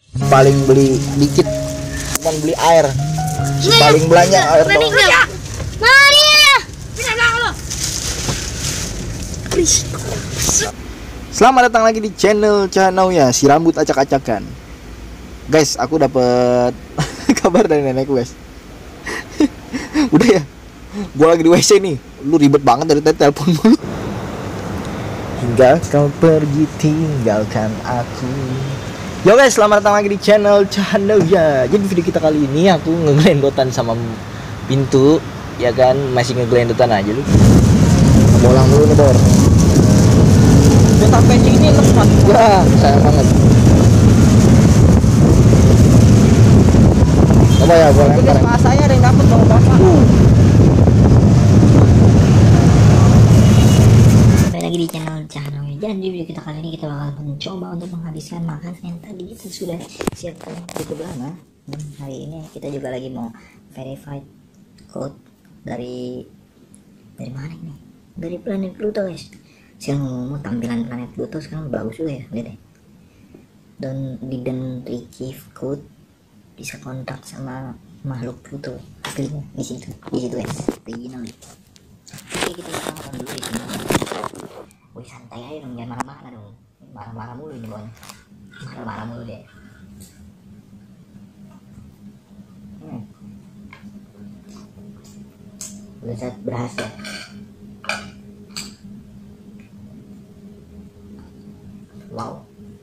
paling beli dikit, cuman beli air. Si paling belanja air doang. Selamat datang lagi di channel ya, si rambut acak-acakan. Guys, aku dapat kabar dari nenekku, guys. Udah ya, gua lagi di WC nih. Lu ribet banget dari tadi telepon mulu. Hingga kau pergi tinggalkan aku. Yo guys, selamat datang lagi di channel ya. Jadi video kita kali ini aku ngegelendotan sama pintu, ya kan, masih ngegelendotan aja lu. Bolang dulu nih, Bor. Udah sampai sini lepas gua, sayang banget. Coba ya, gua lempar. Guys, saya ada yang dapat bang bapak. Lagi di channel dan di video kita kali ini kita bakal mencoba untuk menghabiskan makanan yang tadi kita sudah siapkan cukup lama. Dan hari ini kita juga lagi mau verified code dari mana ini? Dari planet Pluto, guys. Sekarang ngomong tampilan planet Pluto sekarang bagus juga ya, lihat deh. Dan retrieve code bisa kontak sama makhluk Pluto aslinya di situ guys, original. Oke, kita langsung dulu di sini. Wih, santai aja dong, jangan marah-marah dong. Marah-marah mulu ini bawahnya. Marah-marah mulu deh. Udah berhasil. Wow.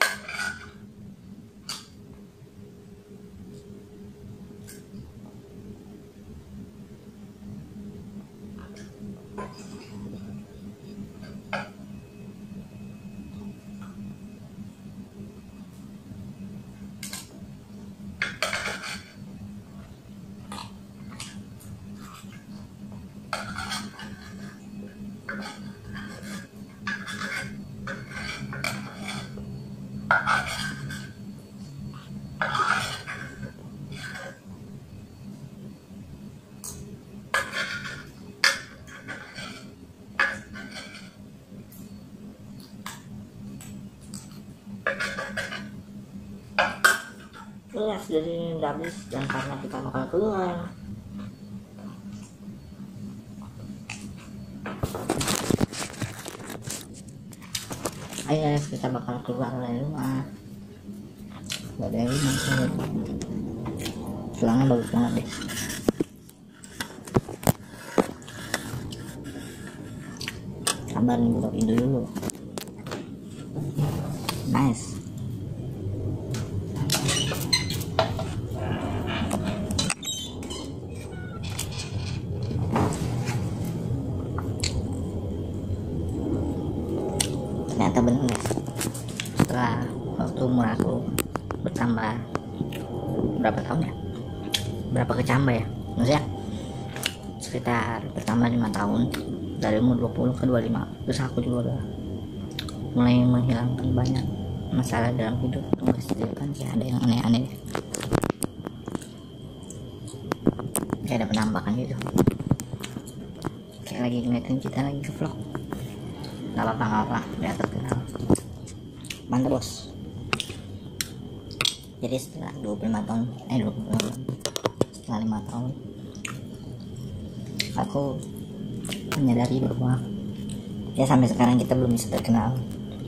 Ya, sudah habis dan karena kita bakal keluar. Ayo guys, kita bakal keluar dari rumah. Dari rumah tulangnya bagus banget deh. Sabar nih, buka pintu dulu. Nice. Ternyata bener guys, setelah waktu umur aku bertambah berapa tahun ya, berapa kecambah ya, maksudnya sekitar bertambah 5 tahun dari umur 20 ke 25. Terus aku juga udah mulai menghilangkan banyak masalah dalam hidup. Tunggu kan sih, ada yang aneh-aneh, kayak ada penampakan gitu, kayak lagi ngeliatin kita lagi ke vlog. Gak apa-apa, biar terkenal. Mantap bos. Jadi setelah 25 tahun, 5 tahun, aku menyadari bahwa ya sampai sekarang kita belum bisa terkenal.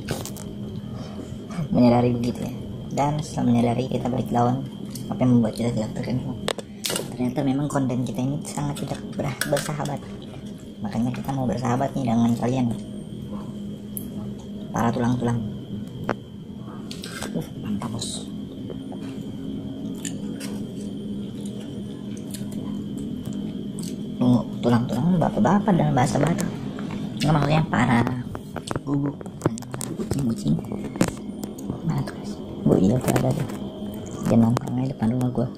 Menyadari begitu ya. Dan setelah menyadari, kita balik lawan apa yang membuat kita tidak terkenal. Ternyata memang konten kita ini sangat tidak bersahabat. Makanya kita mau bersahabat nih dengan kalian, para tulang-tulang. Mantap bos. Tulang-tulang bapak-bapak dalam bahasa Batak. Nggak, maksudnya para guguk dan kucing-kucing. Mana tuh guys? Iya tuh ada deh. Dia nongkrong aja depan rumah gua.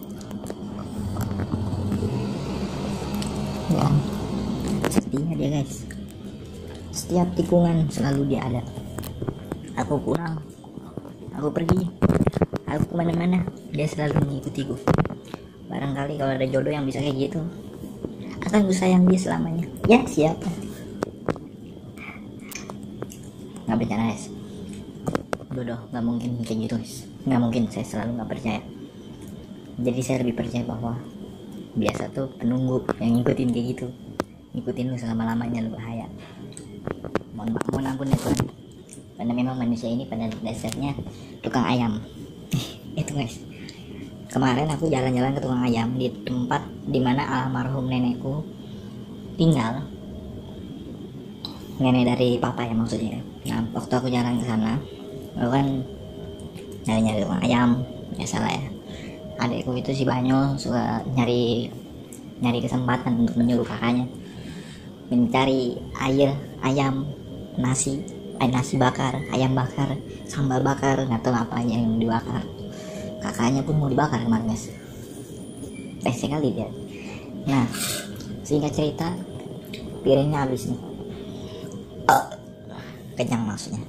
Ya, sepertinya dia guys. Setiap tikungan selalu dia ada. Aku pulang, aku pergi, aku kemana-mana, dia selalu mengikuti gue. Barangkali kalau ada jodoh yang bisa kayak gitu, akan gue sayang dia selamanya. Ya siapa? Nggak bercanda guys. bodoh, nggak mungkin kayak gitu guys, nggak mungkin, saya selalu nggak percaya. Jadi saya lebih percaya bahwa biasa tuh penunggu yang ngikutin kayak gitu, ngikutin lu selama-lamanya, lu bahaya. Mohon ampun ya Tuhan, karena memang manusia ini pada dasarnya tukang ayam. Itu guys, kemarin aku jalan-jalan ke tukang ayam di tempat dimana almarhum nenekku tinggal, nenek dari papa ya maksudnya. Nah waktu aku jalan ke sana, aku kan nyari-nyari tukang ayam, biasalah ya. Adekku itu si Banyol suka nyari kesempatan untuk menyuruh kakaknya mencari air ayam, nasi bakar, ayam bakar, sambal bakar, nggak tahu apa aja yang dibakar. Kakaknya pun mau dibakar kemarin guys, sekali dia. Nah singkat cerita, piringnya habis nih, kenyang maksudnya.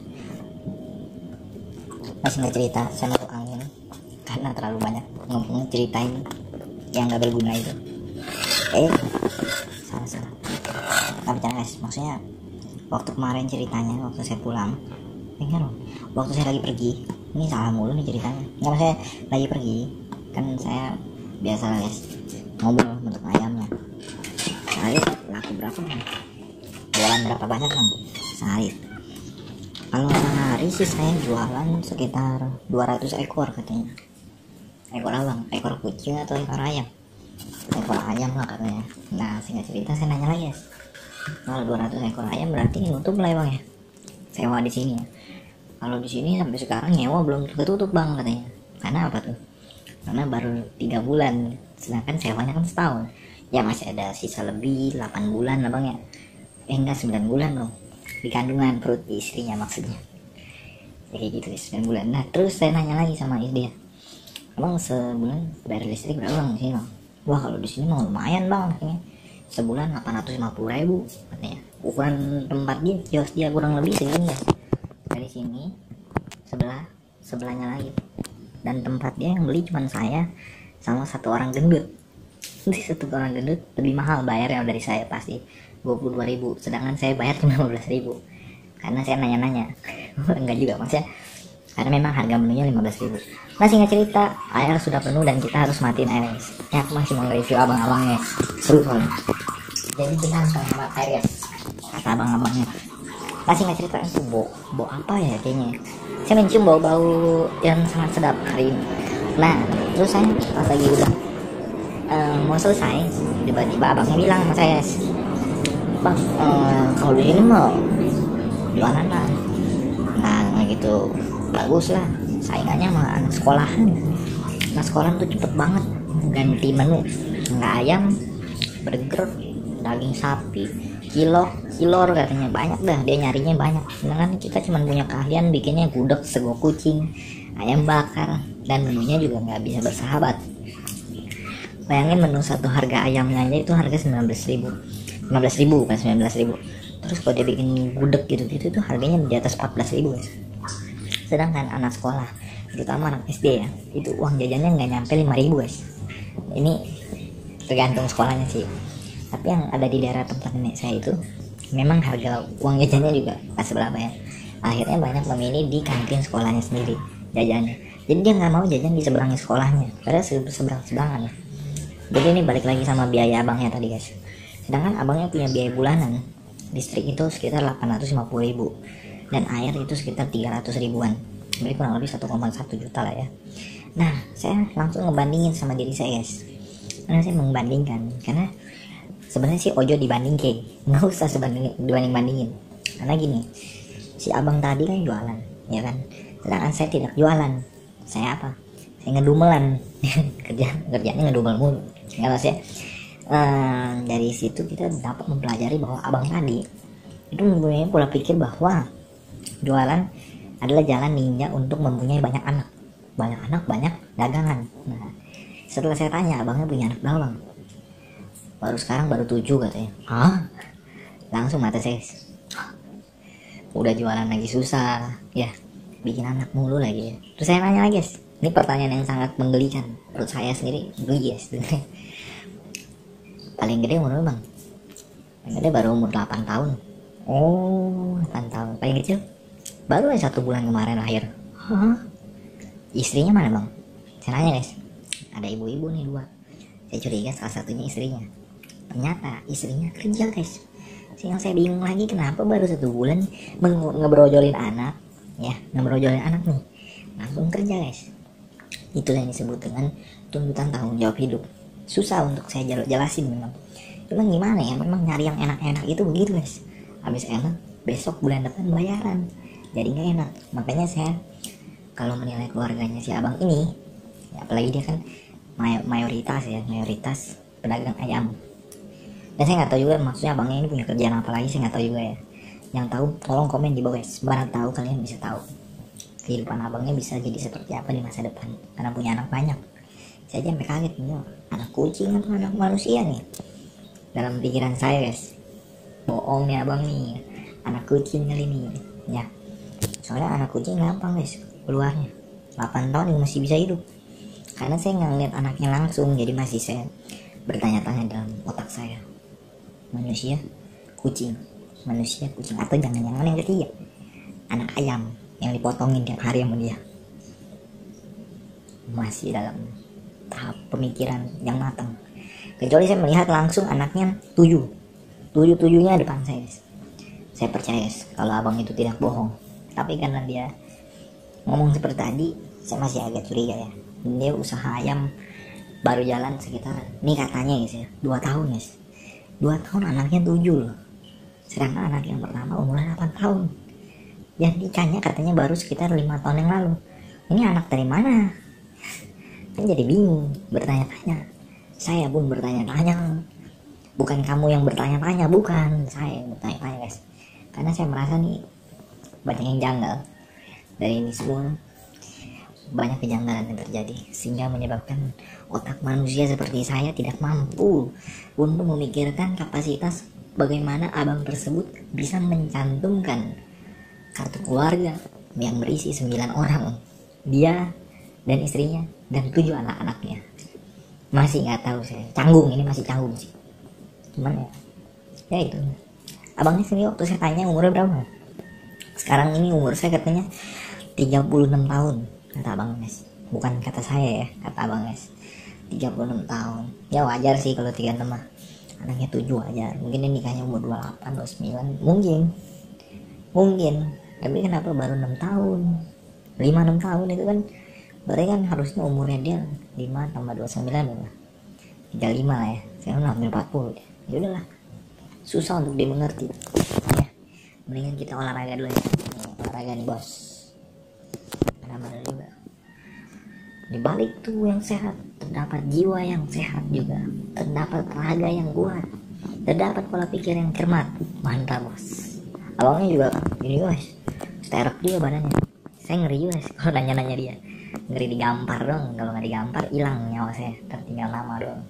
Nah singkat cerita, saya masuk angin karena terlalu banyak ngomong ceritain yang nggak berguna itu. Salah. Tapi jangan guys, maksudnya waktu kemarin ceritanya, waktu saya pulang, kan waktu saya lagi pergi, ini salah mulu nih ceritanya. Nggak, saya lagi pergi, kan saya biasa guys ngobrol bentuk ayamnya. Sehari laku berapa bang? Jualan berapa banyak bang? Sehari. Kalau sehari sih saya jualan sekitar 200 ekor katanya. Ekor abang, ekor kucing atau ekor ayam? Ekor ayam lah katanya. Nah singkat cerita saya nanya lagi guys, kalau 200 ekor ayam berarti nutup lah bang ya, sewa di sini ya. Kalau di sini sampai sekarang nyewa belum ketutup bang katanya. Karena apa tuh? Karena baru 3 bulan, sedangkan sewanya kan setahun. Ya masih ada sisa lebih 8 bulan lah bang ya. Enggak, 9 bulan dong, di kandungan perut istrinya maksudnya. Ya kayak gitu 9 bulan. Nah terus saya nanya lagi sama dia, abang sebulan bayar listrik berapa bang di sini bang? Wah kalau di sini mau lumayan bang katanya, sebulan 850.000 katanya. Ukuran tempat dia kurang lebih segini ya, dari sini sebelahnya lagi. Dan tempat dia yang beli cuman saya sama satu orang gendut. Nanti satu orang gendut lebih mahal bayarnya dari saya pasti 22.000, sedangkan saya bayar cuma 15.000 karena saya nanya-nanya. Enggak juga maksudnya, karena memang harga menunya 15.000. Nah singkat cerita, air sudah penuh dan kita harus matiin air guys. Ya aku masih mau review abang-abangnya, seru soalnya. Jadi benar kan hemat air guys, kata abang-abangnya. Nah singkat cerita itu bau apa ya kayaknya, saya mencium bau-bau yang sangat sedap hari ini. Nah terus saya pas lagi udah mau selesai, tiba-tiba abangnya bilang sama saya, bang kalau di sini mau jualan lah. Nah gitu, bagus lah, saingannya sama anak sekolahan. Nah sekolahan tuh cepet banget ganti menu, nggak ayam, burger, daging sapi, kilor katanya, banyak dah dia nyarinya banyak. Sedangkan kita cuma punya keahlian bikinnya gudeg, sego kucing, ayam bakar, dan menunya juga nggak bisa bersahabat. Bayangin menu satu harga ayamnya aja itu harga 15.000 bukan 19.000. Terus kalau dia bikin gudeg gitu tuh harganya di atas 14.000 guys. Sedangkan anak sekolah, terutama anak SD ya, itu uang jajannya nggak nyampe 5.000 guys. Ini tergantung sekolahnya sih. Tapi yang ada di daerah tempat nenek saya itu memang harga uang jajannya juga pas seberapa ya. Akhirnya banyak memilih di kantin sekolahnya sendiri jajannya. Jadi dia nggak mau jajan di seberangnya sekolahnya, karena seberang-seberangan ya. Jadi ini balik lagi sama biaya abangnya tadi guys. Sedangkan abangnya punya biaya bulanan listrik itu sekitar 850.000 dan air itu sekitar 300 ribuan, jadi kurang lebih 1,1 juta lah ya. Nah saya langsung ngebandingin sama diri saya guys, karena saya membandingkan, karena sebenarnya sih ojo dibandingin, nggak usah dibandingin. Karena gini, si abang tadi kan jualan ya kan, sedangkan saya tidak jualan. Saya apa? Saya ngedumelan. kerjanya ngedumel mulu. Nggak sih. Dari situ kita dapat mempelajari bahwa abang tadi itu mempunyai pola pikir bahwa jualan adalah jalan ninja untuk mempunyai banyak anak, banyak dagangan. Nah setelah saya tanya abangnya punya anak berapa bang, baru 7 katanya. Hah? Langsung mata saya, udah jualan lagi susah ya, bikin anak mulu lagi ya. Terus saya nanya lagi guys, ini pertanyaan yang sangat menggelikan, perut saya sendiri geli guys. Paling gede umur bang? Paling gede baru umur 8 tahun. Oh 8 tahun. Paling kecil baru 1 bulan kemarin lahir. Hah? Istrinya mana bang? Saya nanya guys, ada ibu-ibu nih dua. Saya curiga salah satunya istrinya. Ternyata istrinya kerja guys. Yang saya bingung lagi, kenapa baru 1 bulan ngebrojolin anak, ya ngebrojolin anak nih, langsung kerja guys. Itulah yang disebut dengan tuntutan tanggung jawab hidup. Susah untuk saya jelasin memang. Cuman gimana ya, memang nyari yang enak-enak itu begitu guys. Habis enak, besok bulan depan bayaran, jadi nggak enak. Makanya saya kalau menilai keluarganya si abang ini, ya apalagi dia kan mayoritas pedagang ayam. Dan saya nggak tahu juga maksudnya abangnya ini punya kerjaan apa lagi, saya nggak tahu juga ya. Yang tahu tolong komen di bawah guys, barang tahu kalian bisa tahu kehidupan abangnya bisa jadi seperti apa di masa depan, karena punya anak banyak. Saya aja sampai kaget nih, anak kucing atau anak manusia nih dalam pikiran saya guys. Bohong nih abang nih, anak kucing kali ini ya. Soalnya anak kucing gampang guys keluarnya, 8 tahun juga masih bisa hidup. Karena saya nggak ngeliat anaknya langsung, jadi masih saya bertanya-tanya dalam otak saya, manusia kucing atau jangan-jangan yang ketiga anak ayam yang dipotongin tiap hari sama dia. Masih dalam tahap pemikiran yang matang. Kecuali saya melihat langsung anaknya 7-nya depan saya guys. Saya percaya guys kalau abang itu tidak bohong. Tapi karena dia ngomong seperti tadi, saya masih agak curiga ya. Dia usaha ayam baru jalan sekitar, nih katanya guys ya, 2 tahun guys. 2 tahun anaknya 7 loh. Sedangkan anak yang pertama umurnya 8 tahun. Yang nikahnya katanya baru sekitar 5 tahun yang lalu. Ini anak dari mana? Kan jadi bingung, bertanya-tanya. Saya pun bertanya-tanya. Bukan kamu yang bertanya-tanya, bukan. Saya yang bertanya-tanya guys. Karena saya merasa nih banyak yang janggal dari ini semua. Banyak kejanggalan yang terjadi sehingga menyebabkan otak manusia seperti saya tidak mampu untuk memikirkan kapasitas bagaimana abang tersebut bisa mencantumkan kartu keluarga yang berisi 9 orang, dia dan istrinya dan 7 anak-anaknya. Masih nggak tahu saya, canggung, ini masih canggung sih. Cuman ya itu, abangnya sendiri waktu saya tanya umurnya berapa, sekarang ini umur saya katanya 36 tahun kata abang guys, bukan kata saya ya, kata abang guys 36 tahun. Ya wajar sih kalau 36 mah, anaknya 7 wajar. Mungkin ini nikahnya umur 28, 29 mungkin. Tapi kenapa baru 6 tahun 5-6 tahun itu kan berarti kan harusnya umurnya dia 5 tambah 29 lah 35 lah ya. Saya kan hampir 40 ya. Ya udahlah, susah untuk dimengerti ya. Mendingan kita olahraga dulu ya. Olahraga nih bos, karena benar juga di balik tubuh yang sehat terdapat jiwa yang sehat juga, terdapat raga yang kuat, terdapat pola pikir yang cermat. Mantap bos. Abangnya juga ini guys, sterek juga badannya. Saya ngeri juga sih kalau nanya-nanya dia, ngeri digampar dong. Kalau nggak digampar hilang nyawa saya, tertinggal nama doang.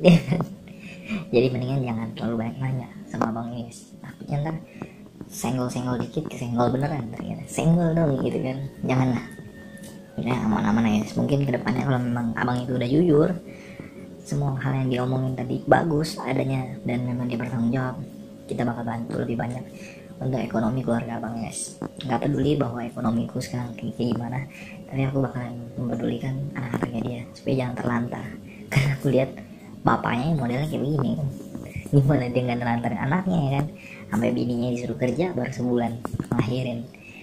Jadi mendingan jangan terlalu banyak nanya sama abang ini guys, takutnya ntar senggol-senggol dikit kesenggol beneran ternyata. Senggol dong gitu kan, janganlah. Ya aman-aman ya guys. Mungkin kedepannya kalau memang abang itu udah jujur, semua hal yang diomongin tadi bagus adanya dan memang dia bertanggung jawab, kita bakal bantu lebih banyak untuk ekonomi keluarga abang guys. Nggak peduli bahwa ekonomiku sekarang kayak gimana, tapi aku bakalan mempedulikan anak-anaknya dia supaya jangan terlantar. Karena aku lihat bapaknya modelnya kayak begini, gimana dia nggak nelantarin anaknya ya kan, sampai bininya disuruh kerja baru sebulan ngelahirin.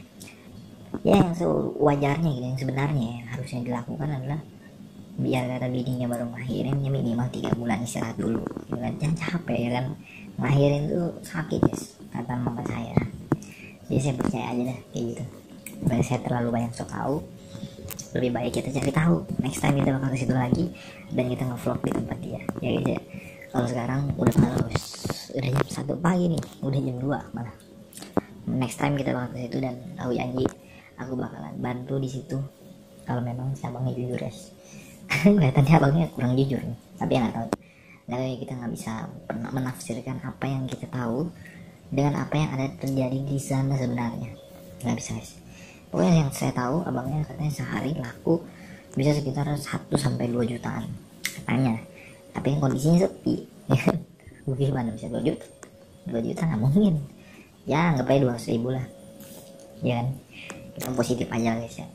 Ya yang sewajarnya gitu, yang sebenarnya yang harusnya dilakukan adalah biar kata bininya baru ngelahirin ya minimal 3 bulan istirahat dulu ya kan, jangan capek ya kan, ngelahirin tuh sakit guys kata mama saya. Jadi saya percaya aja dah kayak gitu. Berarti saya terlalu banyak sok tahu, lebih baik kita cari tahu. Next time kita bakal ke situ lagi dan kita nge-vlog di tempat dia ya guys ya. Kalau sekarang udah malam guys, udah jam 1 pagi nih, udah jam 2 malah. Next time kita bakal ke situ dan aku janji aku bakalan bantu di situ kalau memang si abangnya jujur guys. Kelihatannya abangnya kurang jujur nih, tapi ya nggak tahu. Jadi kita nggak bisa menafsirkan apa yang kita tahu dengan apa yang ada terjadi di sana sebenarnya, nggak bisa guys. Pokoknya yang saya tahu abangnya katanya sehari laku bisa sekitar 1-2 jutaan katanya, tapi yang kondisinya sepi ya kan. Gimana bisa 2 juta? 2 juta nggak mungkin ya, anggap aja 200.000 lah ya kan. Kita positif aja guys ya.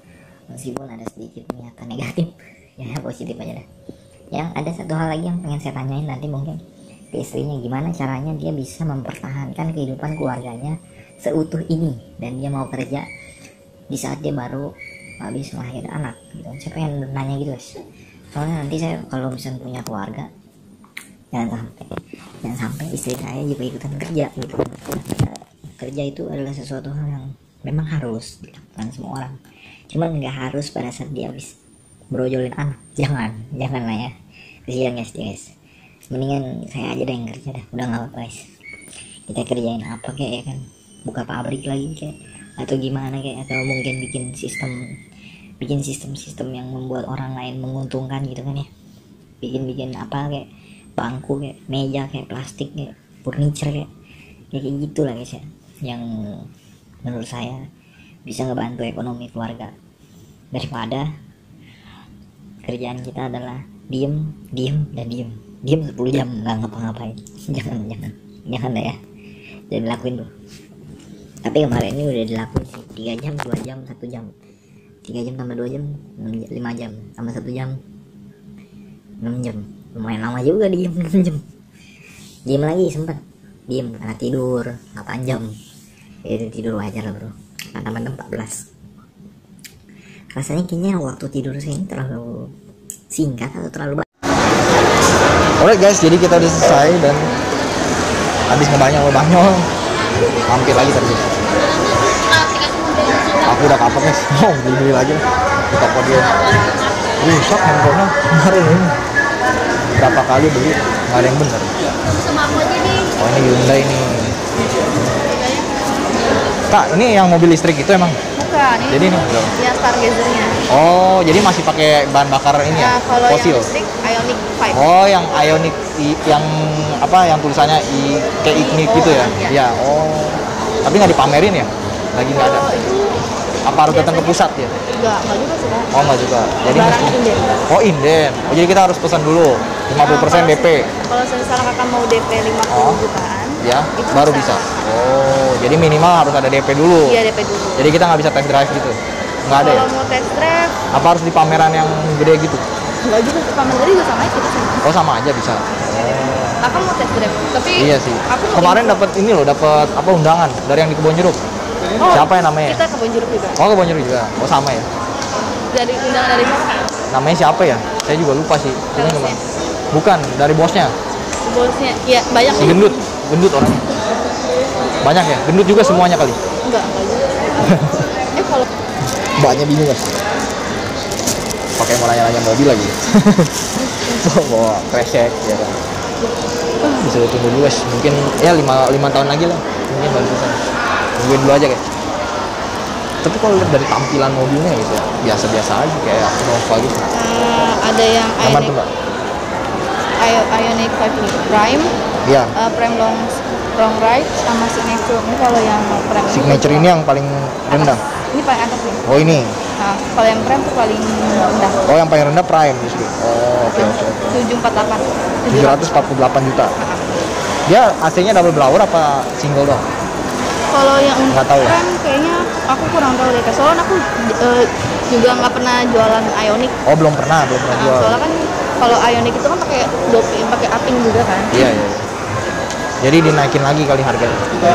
meskipun ada sedikit niatan negatif ya, positif aja dah. Yang ada satu hal lagi yang pengen saya tanyain nanti mungkin ke istrinya, gimana caranya dia bisa mempertahankan kehidupan keluarganya seutuh ini dan dia mau kerja di saat dia baru habis melahirkan anak gitu. Saya pengen nanya gitu guys, soalnya nanti saya kalau misalnya punya keluarga jangan sampai istri saya juga ikutan kerja gitu. Kerja itu adalah sesuatu hal yang memang harus dilakukan semua orang, cuman nggak harus pada saat dia habis brojolin anak. Jangan lah ya, kasihan guys. Mendingan saya aja deh yang kerja dah, udah nggak apa-apa guys. Kita kerjain apa kayak ya kan, buka pabrik lagi kayak, atau gimana kayak, atau mungkin bikin sistem yang membuat orang lain menguntungkan gitu kan ya. Bikin apa kayak bangku, kayak meja, kayak plastik, kayak furniture, kayak gitu lah guys ya, yang menurut saya bisa ngebantu ekonomi keluarga, daripada kerjaan kita adalah diem 10 jam nggak ngapa-ngapain. jangan lah ya, jangan dilakuin bro. Tapi kemarin ini udah dilakuin sih, 3 jam 2 jam 1 jam, 3 jam tambah 2 jam 5 jam tambah 1 jam 6 jam, lumayan lama juga diem 6 jam. Diem lagi sempet diem karena tidur 8 jam, itu tidur wajar lah bro, kan tambah 14. Rasanya kayaknya waktu tidur saya ini terlalu singkat atau terlalu banyak. Alright guys, jadi kita udah selesai dan habis ngebanyol mampir lagi tadi. Aku udah kapok guys, beli lagi lah di toko dia. Rusak handphonenya kemarin ini, berapa kali beli nggak ada yang bener. Oh ini Hyundai ini. Kak, ini yang mobil listrik itu emang? Bukan, ini jadi ini ya Stargazer-nya. Oh, jadi masih pakai bahan bakar ini ya? Kalau Fosil. yang listrik Ioniq 5. Oh, yang Ioniq yang apa? Yang tulisannya kayak Ioniq gitu ya? Iya. Oh. Tapi nggak dipamerin ya? Lagi nggak ada. Itu apa harus datang ke pusat ya? enggak juga sih kan. Oh, nggak juga. Jadi Barang mesti. inden. Oh, inden. Oh, jadi kita harus pesan dulu 50% DP. Kalau misalnya kakak mau DP 50 jutaan, Ya, itu baru bisa. Oh, jadi minimal harus ada DP dulu. Iya, DP dulu. Jadi kita nggak bisa test drive gitu? Nggak ada ya? Kalau mau test drive, Apa harus di pameran yang gede gitu? enggak juga, pamer tadi juga sama aja kita sih. Oh, sama aja bisa. Kakak mau test drive, tapi Iya sih. aku mau Kemarin info. dapat ini loh, dapat apa undangan dari yang di Kebon Jeruk. Oh, Siapa yang namanya? Kita Kebon Jeruk juga. Oh, Kebon Jeruk juga. Oh, sama ya. Dari undangan dari siapa? Namanya siapa ya? Saya juga lupa sih. Ini Salesnya. gimana? Bukan, dari bosnya. Bosnya, iya banyak Si nih. gendut orangnya. Banyak ya? Gendut juga semuanya kali. Enggak juga. Kalau Mbaknya bingung guys. Pakai mau nanya-nanya mobil lagi. Bawa kresek ya kan. Bisa tunggu dulu guys. Mungkin ya 5 tahun lagi lah. Mungkin baru bisa. Tungguin dulu aja guys. Tapi kalau lihat dari tampilan mobilnya gitu ya, biasa-biasa aja kayak Nova gitu. ada yang Aman tuh mbak? Ioniq 5 Prime, Iya. Prime long ride sama Signature. Ini kalau yang Prime Signature ini yang paling rendah. Ini paling atas nih. Oh ini. Nah, kalau yang Prime tuh paling rendah. Oh yang paling rendah Prime justru. Oh oke. 748. 748 juta. Dia AC-nya double blower apa single doang? Kalau yang untuk Nggak tahu ya? Prime kayaknya aku kurang tahu deh. Soalnya aku juga nggak pernah jualan Ioniq. Oh belum pernah Nah, jual. soalnya kan kalau Ioniq itu kan pakai aping juga kan. Iya. Jadi dinaikin lagi kali harganya.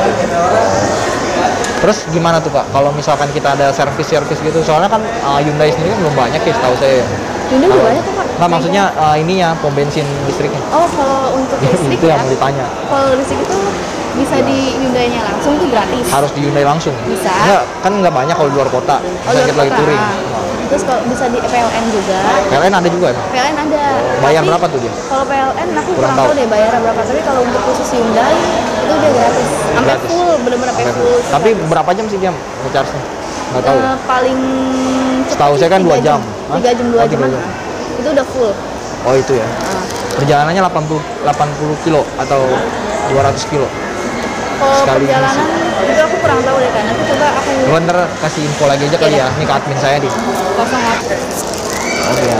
Terus gimana tuh Pak? Kalau misalkan kita ada servis gitu, soalnya kan Hyundai sendiri kan belum banyak ya, setahu saya. Hyundai juga banyak tuh Pak. Nggak maksudnya ininya pom bensin listriknya. Oh, kalau untuk listrik Itu ya. yang mau ditanya. Kalau listrik itu bisa di Hyundai-nya langsung itu gratis. Harus di Hyundai langsung. Bisa. Enggak, kan nggak banyak kalau di luar kota. Oh, Misalnya luar kita lagi kota. touring. Terus kalau bisa di PLN juga. PLN ada juga emang. PLN ada. Bayar Tapi berapa tuh dia? Kalau PLN aku Kurang kurang tahu. tahu deh bayarnya berapa. Tapi kalau untuk khusus Hyundai itu dia gratis. Sampai Gratis. full, bener-bener sampai full. Tapi berapa jam sih dia nge-charge-nya? Nggak tahu. ya? Paling cepet Setahu saya kan 2 jam. Hah? 3 jam 2 Oh, 3 jaman. jam. Itu udah full. Oh itu ya. Nah, Perjalanannya 80 kilo atau 200 kilo. kalau Sekali perjalanan itu aku kurang tahu deh kan. Nanti coba aku Lu ntar kasih info lagi aja kali ya. Ini ke admin saya di. kosong waktu. Oke ya.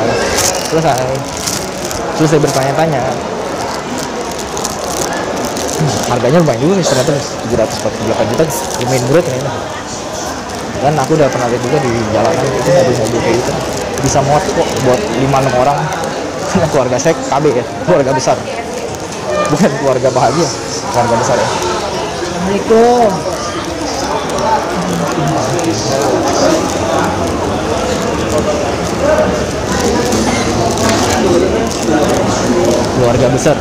Selesai bertanya-tanya. Harganya lumayan juga sih ternyata 748 juta. Lumayan murah ternyata. Dan aku udah pernah lihat juga di jalanan itu mobil-mobil kayak gitu bisa muat kok buat 5-6 orang. Karena keluarga saya KB ya, keluarga besar, bukan keluarga bahagia, keluarga besar ya. Assalamualaikum. Keluarga besar,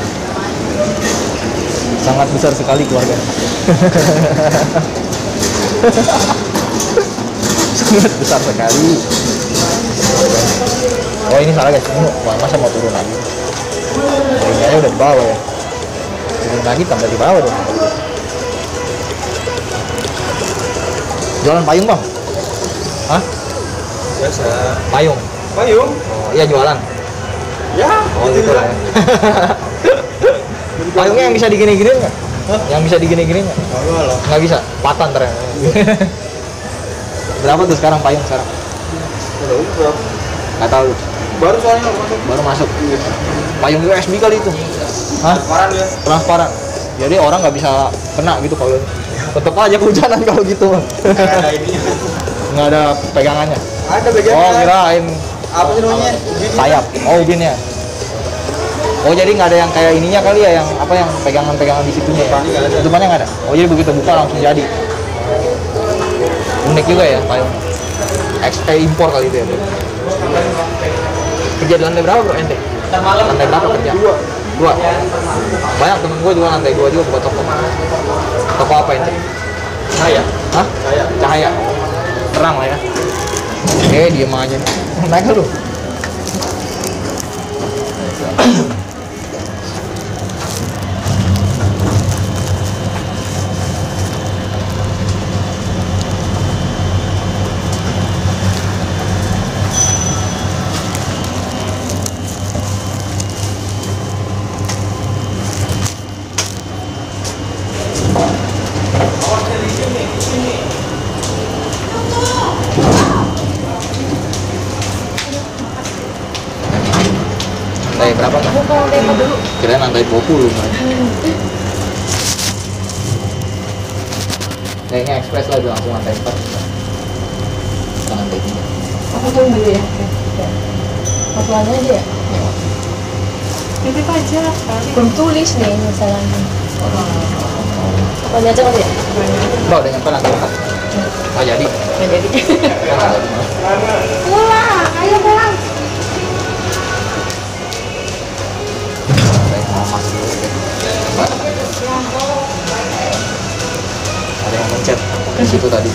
sangat besar sekali keluarga. Sangat besar sekali. Oh ini salah guys, ini masa mau turun lagi? Ini udah di bawah ya. Turun lagi tambah di bawah dong. Jualan payung bang? Hah? Biasa. Payung? Payung? Oh iya jualan. Ya. Oh gitu lah. Ya. Payungnya yang bisa digini-giniin nggak? Yang bisa digini-giniin nggak? Kalau Nggak bisa, patah ntar ya. Berapa tuh sekarang payung sekarang? Nggak tahu. baru soalnya masuk. Baru masuk. Payung USB kali itu. Hah? Transparan ya. Transparan. Jadi orang nggak bisa kena gitu kalau tetep aja kehujanan kalau gitu. Nggak ada ini. Nggak ada pegangannya. Ada bagian. Oh kirain Apa sih namanya? sayap. Oh ubinnya. Oh jadi nggak ada yang kayak ininya kali ya, yang apa yang pegangan-pegangan di situnya ya? Nggak ada. Depannya nggak ada. Oh jadi begitu buka langsung jadi. Unik juga ya payung. Impor kali itu ya. Bro. Kerja di lantai berapa bro ente? Lantai berapa kerja? Dua. Banyak temen gue juga lantai 2 juga buka toko. Toko apa ente? Saya. Hah? Cahaya. Terang lah ya. Diem aja. Naik lu. Lantai berapa kan? Kirain lantai 20 kan? Kayaknya ekspres lah langsung lantai 4 bukan lantai 3. Aku tuh dulu ya. Satuannya aja ya. Titip aja. Belum tulis nih masalahnya. Satuannya aja kali ya. Mbak udah nyampe lantai 4. Oh jadi? Nggak jadi. Pulang, ayo pulang. Mau masuk dulu deh. Mbak. Ada yang mencet di situ tadi.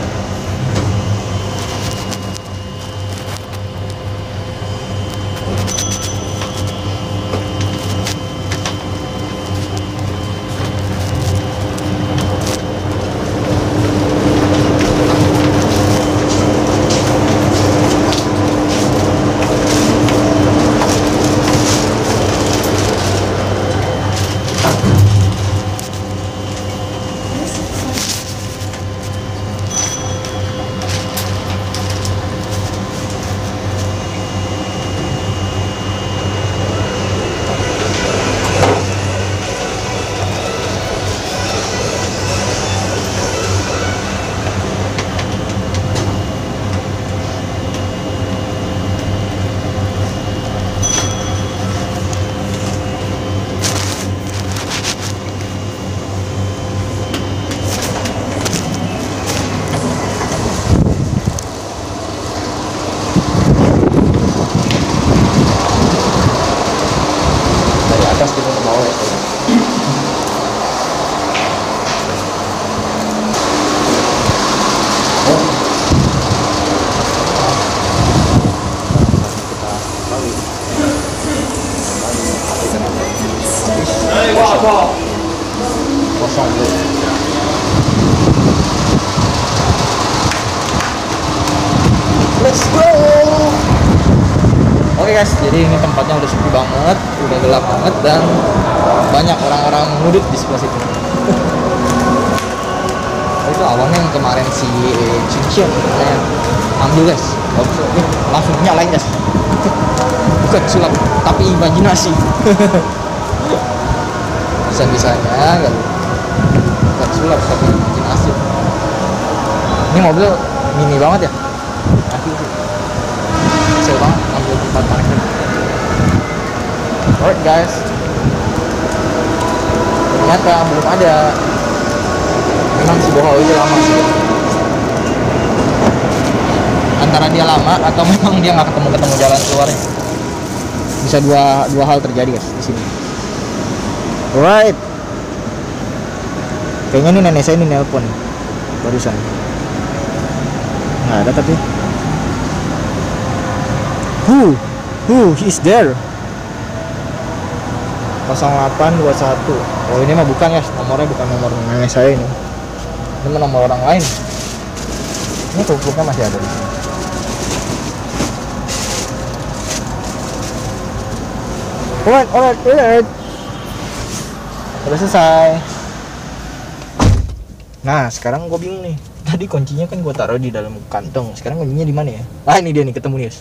Dari atas kita ke bawah ya. Kosong bro. Let's go. Oke guys, jadi ini tempatnya udah sepi banget, udah gelap banget dan banyak orang-orang ngudut di sebelah situ. Itu awalnya yang kemarin si Cincin saya ambil guys, langsung nyalain guys. Bukan sulap, tapi imajinasi. Bisa-bisanya kan bukan sulap tapi imajinasi. Ini mobil mini banget ya. Kecil banget, ambil tempat parkir. Alright guys, ternyata belum ada. Memang si Bohol itu lama sih. Antara dia lama atau memang dia nggak ketemu jalan keluarnya. Bisa dua hal terjadi guys di sini. Alright. Kayaknya nih nenek saya ini nelpon barusan. Nggak ada tapi. Who is there? 0821. Oh ini mah bukan ya, nomornya bukan nomor nenek saya ini. Ini nomor orang lain. Ini kupluknya masih ada di sini. Alright. Udah selesai. Nah sekarang gue bingung nih. Tadi kuncinya kan gue taruh di dalam kantong. Sekarang kuncinya di mana ya? Ah ini dia nih, ketemu nih guys.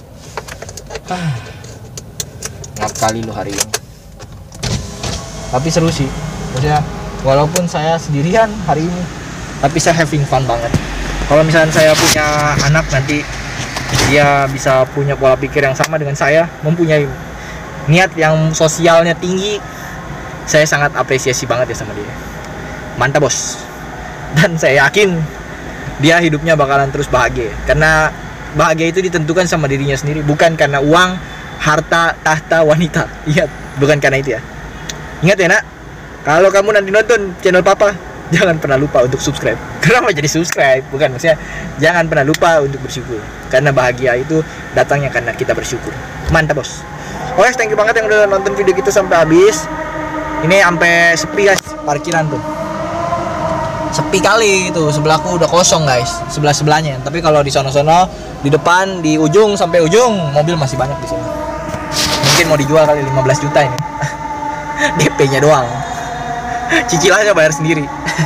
Ngap kali lu hari ini. Tapi seru sih. Maksudnya walaupun saya sendirian hari ini, tapi saya having fun banget. Kalau misalnya saya punya anak nanti, dia bisa punya pola pikir yang sama dengan saya, mempunyai niat yang sosialnya tinggi, saya sangat apresiasi banget ya sama dia. Mantap bos. Dan saya yakin dia hidupnya bakalan terus bahagia, karena bahagia itu ditentukan sama dirinya sendiri, bukan karena uang, harta, tahta, wanita. Ingat, bukan karena itu ya. Ingat ya nak, kalau kamu nanti nonton channel papa, jangan pernah lupa untuk subscribe. Kenapa jadi subscribe? Bukan, maksudnya jangan pernah lupa untuk bersyukur, karena bahagia itu datangnya karena kita bersyukur. Mantap bos. Oke, thank you banget yang udah nonton video kita sampai habis. Ini sampai sepi guys, parkiran tuh sepi kali itu. Sebelahku udah kosong guys, sebelahnya. Tapi kalau di sono-sono, di depan, di ujung sampai ujung, mobil masih banyak di sini. Mungkin mau dijual kali 15 juta ini. DP-nya doang. Cicilannya bayar sendiri.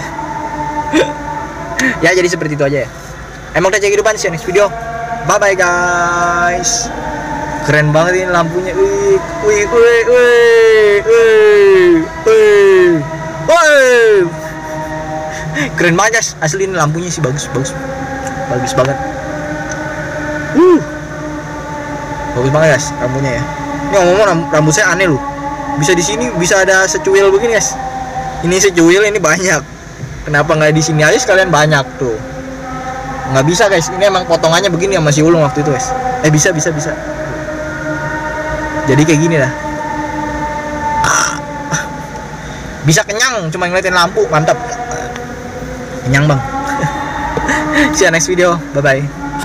Ya jadi seperti itu aja ya. Emang udah kehidupan sih next video. Bye bye guys. Keren banget ini lampunya. Wih. Keren banget guys. Asli ini lampunya sih bagus banget. Bagus banget guys lampunya ya. Ini ngomong rambut saya aneh loh. Bisa di sini bisa ada secuil begini guys. Ini secuil ini banyak. Kenapa nggak di sini aja sekalian banyak tuh? Nggak bisa guys. Ini emang potongannya begini yang masih ulung waktu itu guys. Bisa. Jadi kayak gini dah. Bisa kenyang cuma ngeliatin lampu, mantap. Kenyang bang. See you next video. Bye bye.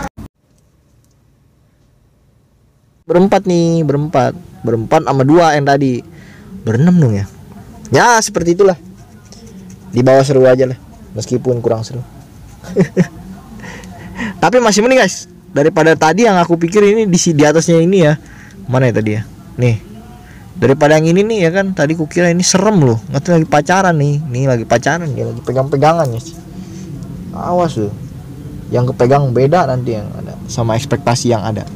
Berempat sama 2 yang tadi. Berenam dong ya. Ya seperti itulah. Di bawah seru aja lah, meskipun kurang seru. Tapi masih mending guys daripada tadi yang aku pikir ini di atasnya ini ya. Mana ya tadi ya? Nih. Daripada yang ini nih ya kan. Tadi kukira ini serem loh. Nggak lagi pacaran nih. Nih lagi pacaran ya, lagi pegang-pegangan ya. Awas loh. Yang kepegang beda nanti yang ada sama ekspektasi yang ada.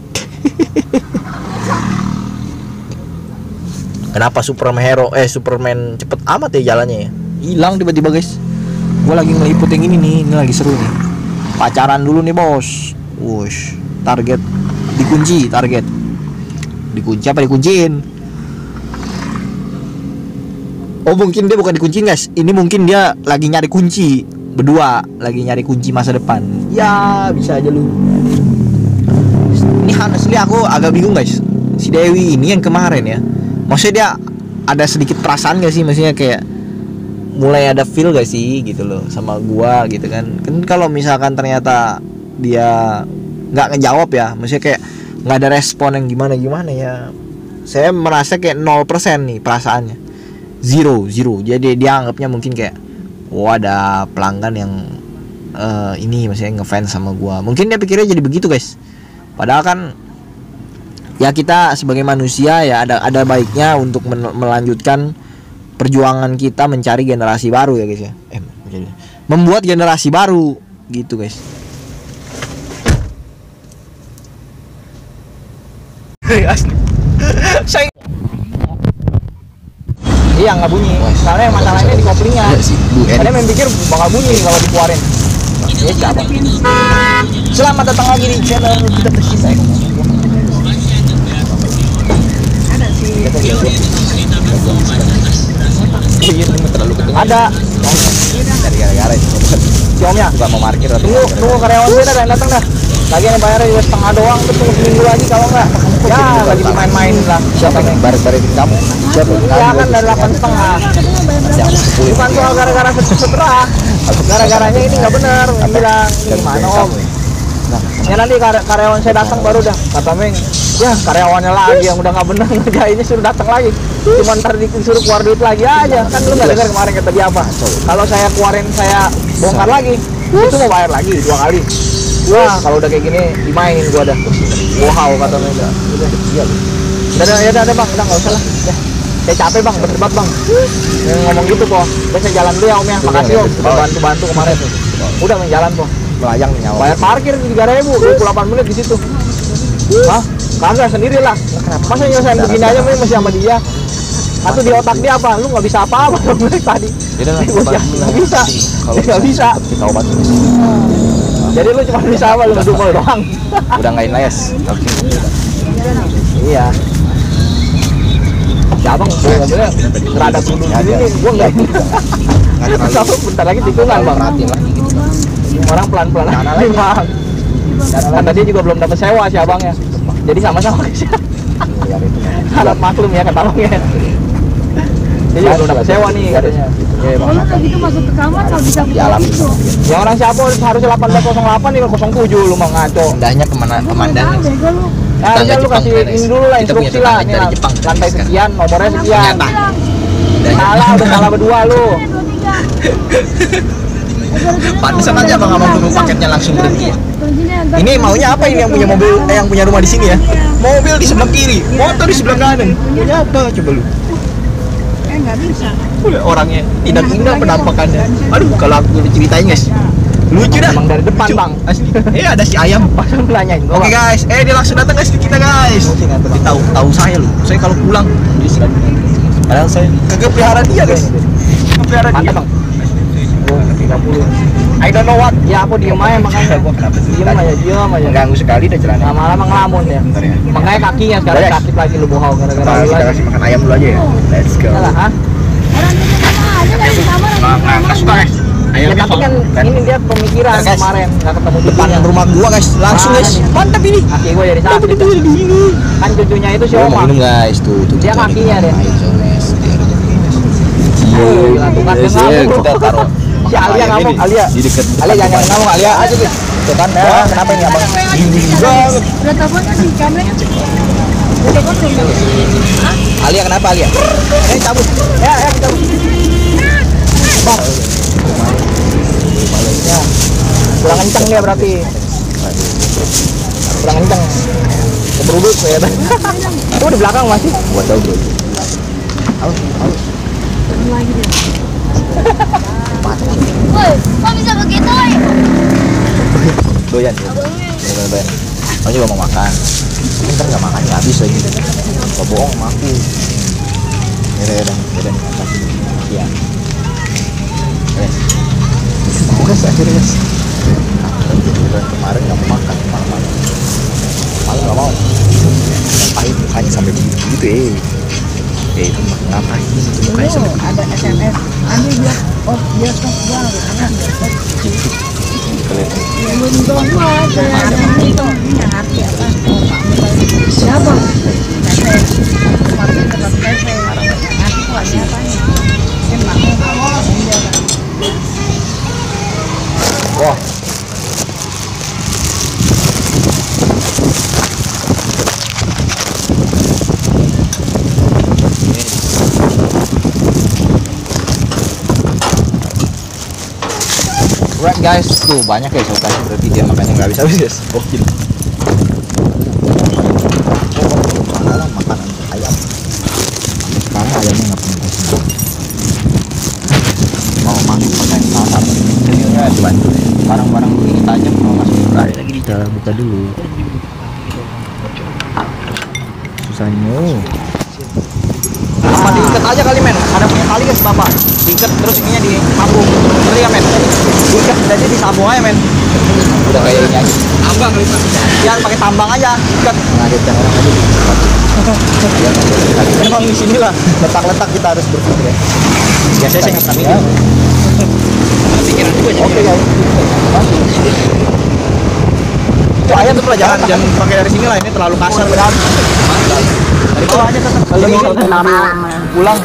Kenapa Superman cepet amat ya jalannya ya? Hilang tiba-tiba guys. Gue lagi ngeliput yang ini nih, ini lagi seru nih. Pacaran dulu nih bos. Wush, target dikunci, dikunci apa dikunciin? Oh mungkin dia bukan dikunciin guys. Ini mungkin dia lagi nyari kunci. Berdua lagi nyari kunci masa depan. Ya bisa aja lu. Ini honestly aku agak bingung guys. Si Dewi ini yang kemarin ya, maksudnya dia ada sedikit perasaan gak sih? Maksudnya kayak mulai ada feel gak sih gitu loh sama gua gitu kan. Kan kalau misalkan ternyata dia nggak ngejawab ya, maksudnya kayak nggak ada respon yang gimana ya, saya merasa kayak 0% nih perasaannya. Zero. Jadi dia anggapnya mungkin kayak ada pelanggan yang ini maksudnya ngefans sama gua. Mungkin dia pikirnya jadi begitu guys. Padahal kan ya kita sebagai manusia ya ada baiknya untuk melanjutkan perjuangan kita mencari generasi baru ya guys ya. Membuat generasi baru gitu guys. Saya iya nggak bunyi. Karena yang masalahnya di koplingnya. Karena main pikir bakal bunyi kalau dikeluarin. Ya siapa? Selamat datang lagi di channel kita tercinta. Iya, terlalu ketung. Ada. Dari gara-gara itu. Si omnya juga mau parkir. Tunggu karyawan gue dah datang dah. Lagi yang bayarnya juga setengah doang, tuh tunggu seminggu lagi kalau enggak. Ya, lagi dimain-main lah. Siapa yang baris-barisin kamu? Siapa? Ya kan dari 8,5. Bukan soal gara-gara seterah. Gara-garanya ini nggak benar. Bilang gimana om? Ya nanti karyawan saya datang baru dah. Kata Meng, ya karyawannya lagi yang udah nggak benar ngerjainnya suruh datang lagi. Cuma ntar disuruh keluar duit lagi aja. Kan lu nggak dengar kemarin kata dia apa? Kalau saya keluarin saya bongkar lagi, itu mau bayar lagi 2 kali. Wah, kalau udah kayak gini dimainin gua dah. Wow, kata Mega. Udah, iya. Udah bang, udah nggak usah lah. Udah. Saya capek bang, berdebat bang. Yang ngomong gitu kok. Udah saya jalan dulu ya om ya. Makasih om, udah bantu kemarin. Udah main jalan kok. Melayang nyawa. Bayar parkir 3.000, 28 menit di situ. Hah? Kagak sendirilah. Masa nyelesain begini aja masih sama dia? Atau di otak dia apa? Lu nggak bisa apa-apa tadi. Nggak bisa. Nggak bisa. Kita obatin. Jadi lu cuma bisa apa? Lu ngedumel doang. Udah nggak inlayas. Iya. Ya abang, mobilnya rada sudut ini, gua nggak. Bentar lagi tikungan bang. Orang pelan-pelan aja bang. Kan tadi juga belum dapat sewa sih abangnya. Jadi sama-sama sih. Harap maklum ya kata abangnya. Jadi belum dapat sewa nih katanya. Kalau kayak gitu masuk ke kamar nggak bisa Di alam. Ya orang siapa harusnya 1808 nih 07 lu mau ngaco. Indahnya pemandangan. Harusnya lu kasih ini dulu lah instruksi lah. Ini lantai sekian, nomornya sekian. Salah, udah salah berdua lu. Pantesan aja bang abang dulu paketnya langsung berhenti. Ini maunya apa ini yang punya mobil, yang punya rumah di sini ya? Mobil di sebelah kiri, motor di sebelah kanan. Punya apa coba lu? nggak bisa. Orangnya tidak indah penampakannya. Aduh kalau aku ceritain guys, lucu dah. Emang dari depan bang. Asli. Ada si ayam. Pasal nanyain. Oke guys, dia langsung datang guys ke kita guys. Tapi tahu saya lu. Saya kalau pulang dia sih. Padahal saya kagak pelihara dia guys. Pelihara dia. Mantap bang. 30. I don't know what. Ya aku diem aja makanya. Diem aja. Mengganggu sekali dah celana. Lama-lama ngelamun ya. Makanya kakinya sekarang sakit lagi lu bohong gara-gara lu. Kita kasih makan ayam dulu aja ya. Let's go. Orang itu sama aja dari kamar. Nggak suka guys. Ya tapi kan ini dia pemikiran kemarin nggak ketemu depan rumah gua guys. Langsung guys. Mantap ini. Kaki gua jadi sakit. Kan cucunya itu si Oma. Minum guys tuh. Dia kakinya deh. Kita taruh. Si Alia ngomong, Alia di dekat Alia jangan ngomong, Alia aja guys. Tuh kan, kenapa ini abang? Udah telepon kan si kameranya cek. Udah telepon belum? Alia kenapa Alia? Cabut. Ya kita cabut. Bang. Ya. Kurang kenceng dia berarti. Kurang kenceng. Keberuduk ya. Oh di belakang masih. Gua tahu bro. Aus. Lagi dia. Woi, kok bisa begitu, woi? Doyan ya? Doyan. Kamu juga mau makan? Tapi ntar nggak makan, nggak habis lagi. Gak bohong sama aku. Yaudah. Iya. Guys, akhirnya guys. Bulan kemarin nggak mau makan, malam nggak mau. Ngapain mukanya sampai begitu itu ngapain itu mukanya sampai begitu. Ada SMS. Andi dia bioskop baru. Belum aja. Itu nggak ngerti apa. Siapa? Wah. Right guys, tuh banyak ya sausnya berarti dia makannya nggak habis guys. Gokil. Mana makanan ayam? Karena ayamnya nggak punya kasih. Mau masuk pakai salah ya dibantu deh. Barang-barang ini tajam mau masuk lagi kita buka dulu. Susahnya. Sama diikat aja kali men. Ada punya kali guys bapak. diikat terus ininya disambung. Ngerti ya men? Diikat jadi disambung aja men. Udah kayak ini aja. Tambang kali Pak. Ya pakai tambang aja, ikat. Ngaget yang orang aja. Memang di sinilah letak-letak kita harus berpikir ya. Biasanya saya nggak mikir. Pikiran juga jadi. Oke ya. Itu ayam tuh pelajaran jangan pakai dari sini lah, ini terlalu kasar. Dari bawah aja tetap. Kalau misalkan pulang.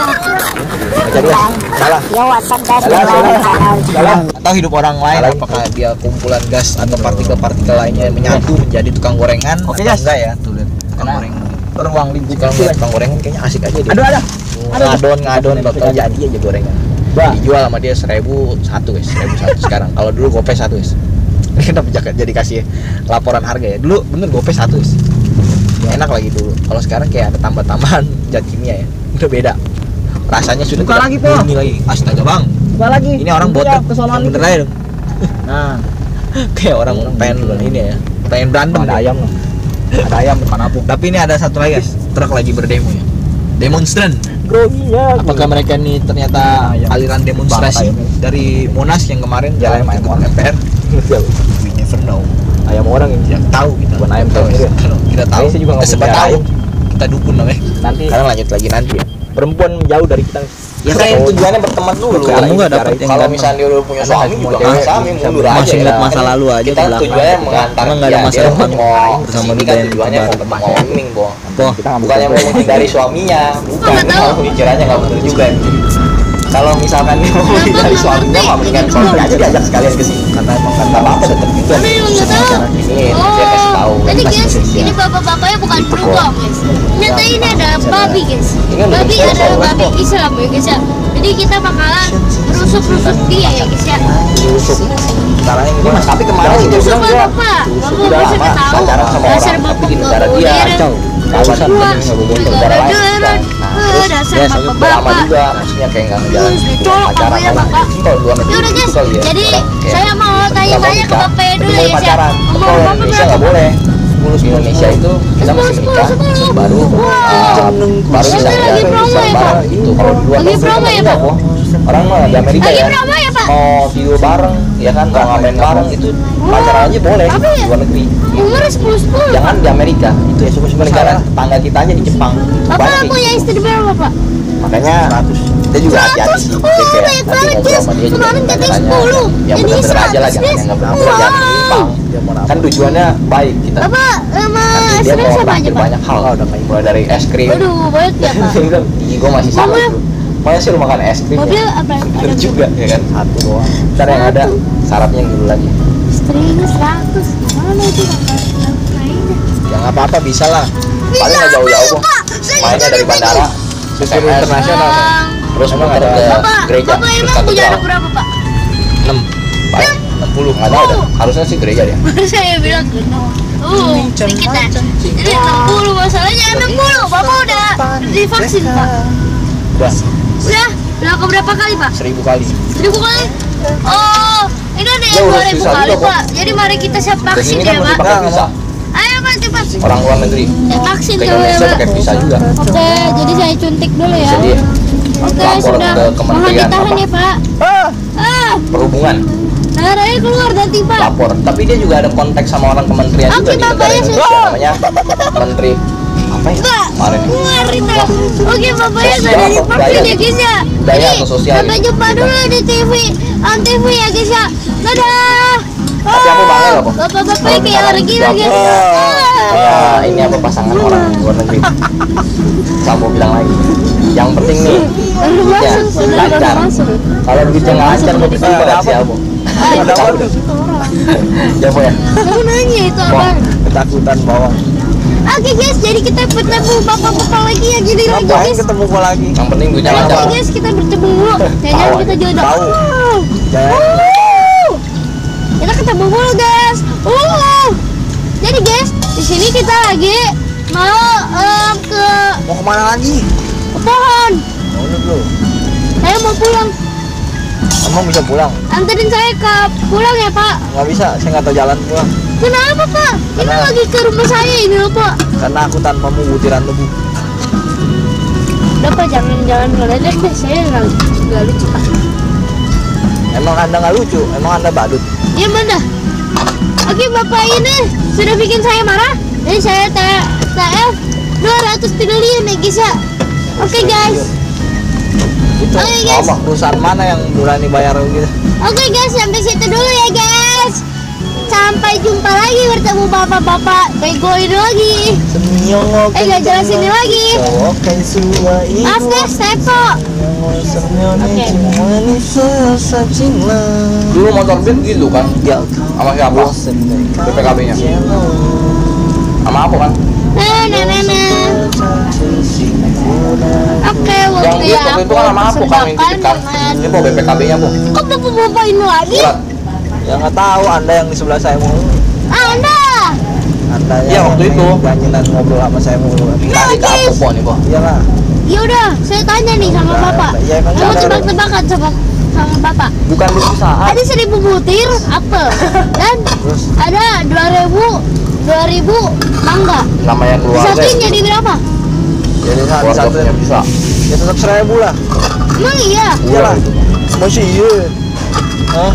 Jadi salah. Ya WhatsApp guys, Salah. Atau hidup orang lain apakah dia kumpulan gas atau partikel-partikel lainnya yang menyatu menjadi tukang gorengan? Oke guys. Enggak ya, tuh lihat tukang gorengan. Ruang lingkup tukang gorengan kayaknya asik aja dia. Ngadon bakal jadi aja gorengan. Dijual sama dia 1.001 guys, 1.001 sekarang. Kalau dulu GoPay 1 guys. Ini kenapa jadi kasih laporan harga ya? Dulu bener GoPay 1 guys. Enak lagi dulu. Kalau sekarang kayak ada tambah-tambahan zat kimia ya. Udah beda. Rasanya sudah Buka lagi, Po. Ini lagi. Astaga, Bang. Buka lagi. Ini orang botak kesonoan bener aja dong. Nah, Kayak orang pengen ini ya. Pengen berantem. ada ayam loh. Ada ayam depan apung. Tapi ini ada satu lagi guys. Truk lagi berdemo ya. Demonstran. Grogi ya. Apakah mereka ini ternyata aliran demonstrasi dari Monas yang kemarin jalan ke MPR? We never know. Ayam orang ini. Yang tahu kita. Bukan ayam tahu. Kalau kita tahu, Saya juga nggak kita punya tahu. ayam. Kita dukun namanya. Nanti Sekarang lanjut lagi nanti ya. perempuan jauh dari kita. Ya kan tujuannya berteman dulu. Kamu nggak dapat yang Kalau ganteng. misalnya dia udah punya Ada suami semua juga cewek nggak sami mundur aja. masih ingat ya. masa lalu aja Kita ke belakang. tujuannya mengantar Emang nggak ada dia. masa Dia depan mau bersama kesini lu kan dan tujuannya kabar. mau miming, Bo. Po, Kita nggak Bukannya mau menghindari suaminya, bukan. Kalau pikirannya nggak bener juga. Kalau misalkan dia mau menghindari suaminya, mah mendingan suami aja diajak sekalian ke sini. Karena emang kan nggak apa-apa tetap juga. Karena emang nggak tahu. Ini dia kasih tahu. Tadi Pas guys, Indonesia. ini bapak-bapaknya bukan berubah guys. Ternyata ini ada babi guys. Ini udah Babi besar, adalah soalnya, babi Po. Islam ya guys ya. Jadi kita bakalan rusuk-rusuk dia ya guys ya. Caranya gimana? Tapi kemarin dia Rusuk bilang dia bapak. Bapak udah bisa lama tahu. pacaran sama Dasar orang, bapak tapi di negara dia modern. kacau. Kawasan Wah, bener nggak boleh negara lain. Nah, terus dasar dia udah lama bapak-bapak. juga, maksudnya kayak nggak ngejalan Cowok pacaran kamu ya, sama. Bapak. Mungkin kalau luar negeri Ya udah gitu guys, kali ya. jadi Orang kayak saya mau tanya-tanya ke nikah, bapaknya dulu tapi boleh ya, pacaran. Umur Kalau bapak Indonesia nggak boleh. Di Indonesia itu kita masih menikah baru Ini bisa lagi promo ya, Pak? bareng gitu. Kalau di luar Lagi negeri promo kan ya, enggak, Pak? Po. Orang mah di Amerika Lagi ya promo ya, Pak? mau tidur bareng ya kan, mau ngapain bareng itu pacaran aja boleh Apa di ya? luar negeri. Umur 10-10. Jangan di Amerika, itu ya cuma negara tetangga kita aja di Jepang. Bapak Banyak punya kayak gitu. istri berapa, Pak? Makanya dia juga hati-hati sih. Oh, Dia kayak banyak nanti banget, ngobrol guys. sama dia juga Kemarin katanya tanya-tanya 10. yang Jadi bener-bener aja lah, 100, jangan guys. yang nggak bener-bener, jangan Wow. menyimpang. Kan tujuannya baik kita. Bapak sama Nanti dia istrinya mau siapa aja, traktir Pak? banyak hal, mulai dari es krim. Waduh, banyak ya, Pak. Gigi gue masih sama Mobil. itu. Pokoknya sih lu makan es krim Mobil ya. apa? Bener Ada juga ya kan, satu doang. Ntar yang ada syaratnya yang dulu lagi. istrinya 100. Mana itu, Bapak? Kayaknya. Ya nggak apa-apa, bisa lah. Paling nggak jauh-jauh kok. Mainnya dari bandara ke internasional. Terus muter ke Bapak, gereja. Bapak Terus emang punya katedral. anak berapa, Pak? 6 Paling 60 nggak tahu dah. Harusnya sih gereja dia. Saya bilang sedikit ya. Jadi 60 masalahnya 60. Bapak udah divaksin, Pak. Udah Udah ke berapa kali, Pak? 1000 kali. 1000 kali? Oh, ini ada Ya, yang udah 2000 susah kali, juga, Pak. Jadi mari kita siap Ke vaksin sini ya, kan mesti Pak. pakai visa. Ayo, Pak, cepat. Orang luar negeri. Vaksin Ke dulu ya, Indonesia Pak. pakai visa juga. Oke, jadi saya cuntik dulu ya. Jadi Oke, lapor sudah. ke Mohon Kementerian ditahan apa? ya, Pak. Perhubungan, Darahnya keluar nanti, Pak. lapor. Tapi dia juga ada kontak sama orang kementerian juga Oke, di negara bapaknya Indonesia, sudah. namanya Menteri apa ya? Pak, Kemarin ya? keluar itu. Oke, bapaknya Sosial sudah apa? divaksin Budaya. ya, guys ya. Budaya Jadi, atau sosial sampai gitu? jumpa dulu di TV. On TV ya, guys ya. Dadah. Tapi aku bangga loh, Po. Bapak-bapak kayak orang gila, guys. Ya, ini apa pasangan orang luar negeri. Kamu bilang lagi. Yang penting nih, duitnya lancar. Kalau duitnya nggak lancar, mau pergi pada siapa? Ada apa? Ya, Po ya. Aku nanya itu Po, apa? ketakutan bawang. Oke, guys, jadi kita bertemu bapak-bapak lagi ya, gini lagi, guys. ketemu gua lagi? Yang penting duitnya lancar. Oke, guys, kita bertemu dulu. Jangan Tahu kita aja. jodoh. Tahu. Kita ketemu dulu, guys. Jadi, guys, di sini kita lagi mau ke Mau kemana lagi? pohon. Mau dulu. Saya mau pulang. Emang bisa pulang? Anterin saya ke pulang ya, Pak. Nggak bisa, saya nggak tahu jalan pulang. Kenapa, Pak? Kita Karena- lagi ke rumah saya ini loh, Pak. Karena aku tanpamu butiran debu. Udah, Pak, jangan jalan ngeledek deh. Saya nggak Gak lucu Pak. Emang Anda nggak lucu, emang Anda badut. Iya mana? Oke Bapak ini sudah bikin saya marah. Jadi saya TF 200 triliun ya guys ya. Oke guys. Itu Oke, guys. apa perusahaan mana yang berani bayar gitu? Oke guys, sampai situ dulu ya guys. Sampai jumpa lagi bertemu bapak-bapak bego ini lagi. Gak jelas ini lagi. Maaf guys, typo. Oke. Dulu motor Beat gitu kan? Ya, Sama siapa? BPKB-nya. Sama apa kan? Oke, Yang waktu Beat ya waktu itu kan sama apa kan? Yang titip kan? Ini po BPKB-nya po. Kok bapak-bapak ini lagi? Surat. ya nggak tahu Anda yang di sebelah saya mulu. Anda. Anda Iya, waktu itu. janjinan ngobrol sama saya mulu. Tadi ke apa po nih po? Iyalah. Ya udah, saya tanya nih sama bapak. Ya, emang Mau ada. tebak-tebakan sama bapak. Bukan di perusahaan. Ada 1000 butir apel dan Terus ada 2000 mangga. Namanya keluarga. Disatuin jadi berapa? jadi Keluarga satu punya bisa. ya tetap 1000 lah. Emang iya? Iyalah. Masih iya. Hah?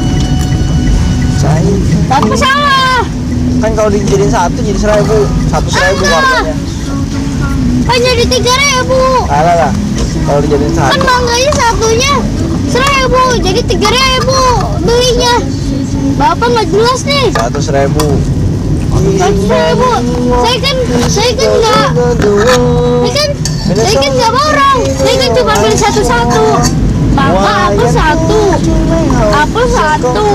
Saya Bapak salah. kan kalau dijadiin satu jadi 1000, 1.000 harganya. Kan jadi 3000. Kalah lah. Kalau dijadiin Kan satu. mangganya satunya 1000, jadi 3000 belinya. Bapak nggak jelas nih. 100.000. 100.000. Saya kan nggak. Saya kan nggak borong. Saya kan cuma beli satu-satu. Bapak apel satu. Apel satu.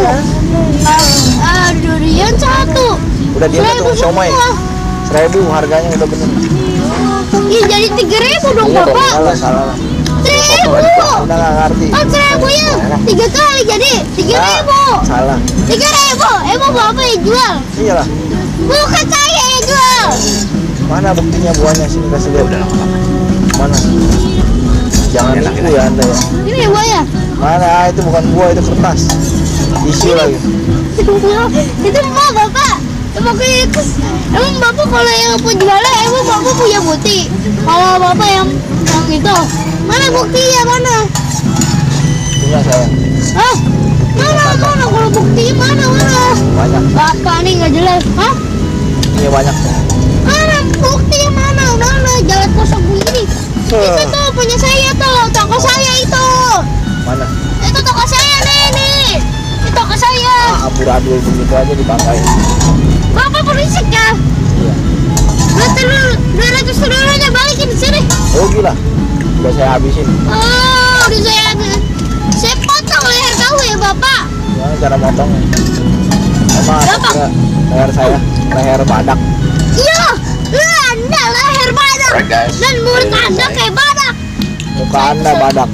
Durian satu. Udah dia 1000 tuh siomay. semua. 1000 harganya udah bener. Iya jadi 3000 dong Iya dong. Bapak. Salah. 1000. Anda nggak ngerti. Oh 1000 ya. 3 kali jadi 3000. Salah. 3000. Emang Bapak yang jual? Iyalah. Bukan saya yang jual. Mana buktinya buahnya sini kasih lihat. Mana? Jangan nipu ya Anda ya. Ini ya buaya. Mana? Itu bukan buah, itu kertas. Tisu lagi. Itu mah Bapak. Emang Bapak kalau yang penjualnya emang Bapak punya bukti. Kalau Bapak yang itu mana buktinya mana? Punya saya. Hah? Mana kalau buktinya mana? Banyak. Bapak nih nggak jelas. Hah? Iya banyak. Mana buktinya mana? Jalan kosong begini. Itu tuh punya saya tuh, toko saya itu. Mana? Itu toko saya nih. Itu toko saya. Amburadul begitu aja dibanggain. Bapak berisik ya? Iya. Berarti lu 200 triliunnya balikin sini. Oh gila. Udah saya habisin. Oh, udah saya potong leher kamu ya Bapak. Gimana cara motongnya? Sama Berapa? leher saya, leher badak. Iya, Anda leher badak. Alright guys. Dan mulut Anda kayak badak. Muka Anda badak.